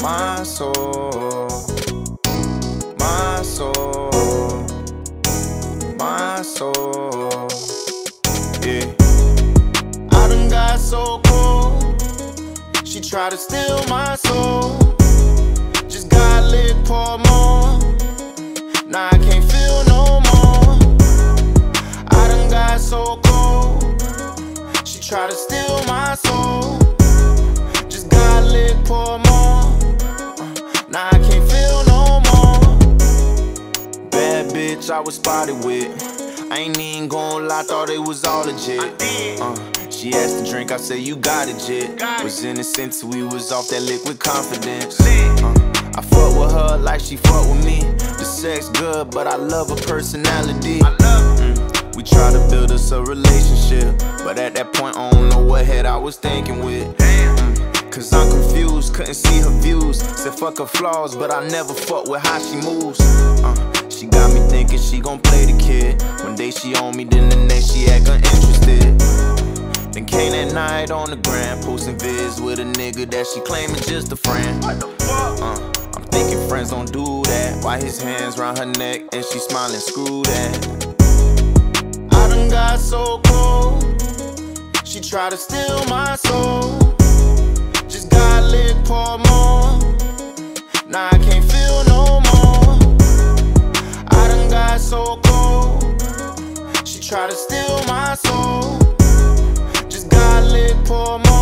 my soul, my soul, my soul, yeah. I done got so cold, she tried to steal my soul. Just got lit, pour more, now I can't feel no more. I done got so cold, she tried to steal my soul. Just got lit, pour more, now I can't feel no more. Bad bitch I was spotted with, I ain't even gon' lie, thought it was all legit. She asked to drink, I said you got it, jit. Was innocent till we was off that liquid confidence. I fuck with her like she fuck with me. The sex good, but I love her personality. We try to build us a relationship, but at that point I don't know what head I was thinking with. Cause I'm confused, couldn't see her views. Said fuck her flaws, but I never fuck with how she moves. She got me thinking she gon' play the kid. One day she on me, then the next she act uninterested. Then came that night on the gram, posting vids with a nigga that she claiming just a friend. I'm thinking friends don't do that. Why his hands round her neck and she smiling, screw that. I done got so cold, she tried to steal my soul. Just got lit, pour more, now I can't feel no more. I done got so cold, she tried to steal my soul. Just got lit, pour more.